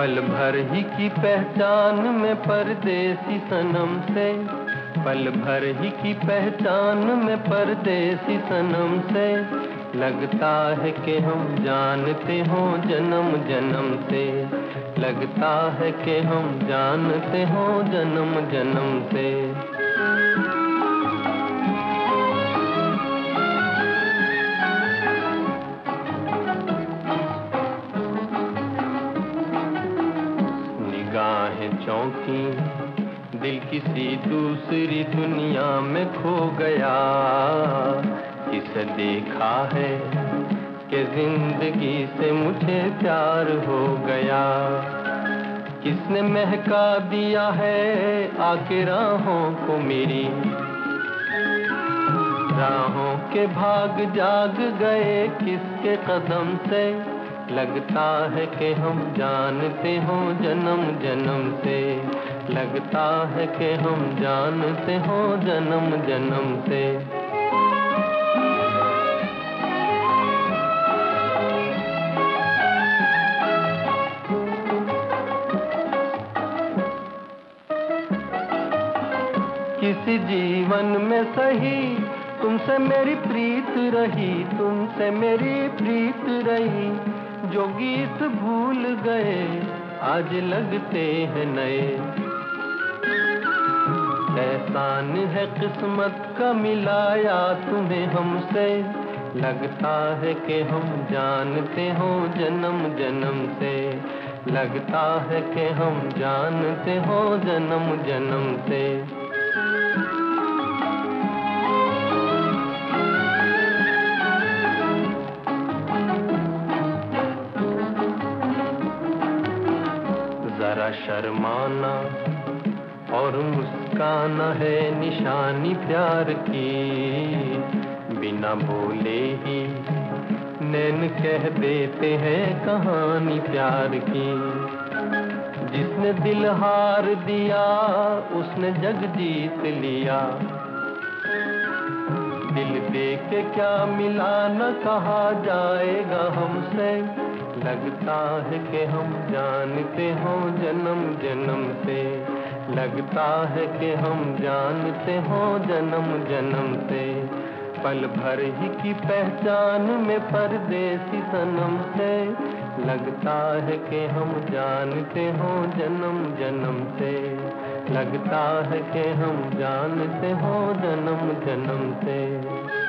पल भर ही की पहचान में परदेसी सनम से, पल भर ही की पहचान में परदेसी सनम से, लगता है कि हम जानते हों जन्म जन्म से, लगता है कि हम जानते हों जन्म जन्म से। निगाहें चौंकी, दिल किसी दूसरी दुनिया में खो गया। किसे देखा है कि जिंदगी से मुझे प्यार हो गया। किसने महका दिया है आके राहों को मेरी, राहों के भाग जाग गए किसके कदम से, लगता है कि हम जानते हों जन्म जन्म से, लगता है कि हम जानते हों जन्म जन्म से। किसी जीवन में सही तुमसे मेरी प्रीत रही, तुमसे मेरी प्रीत रही। जो गीत भूल गए आज लगते हैं नए, एहसान है किस्मत का मिलाया तुम्हें हमसे, लगता है कि हम जानते हों जन्म जन्म से, लगता है कि हम जानते हों जन्म जन्म से। जरा शर्माना और मुस्काना है निशानी प्यार की, बिना बोले ही नैन कह देते हैं कहानी प्यार की। जिसने दिल हार दिया उसने जग जीत लिया, दिल दे के क्या मिला न कहा जाएगा हमसे, लगता है कि हम जानते हों जन्म जन्म से, लगता है कि हम जानते हों जन्म जन्म से। पल भर ही की पहचान में परदेसी सनम से, लगता है कि हम जानते हों जन्म जन्म से, लगता है कि हम जानते हों जन्म जन्म से।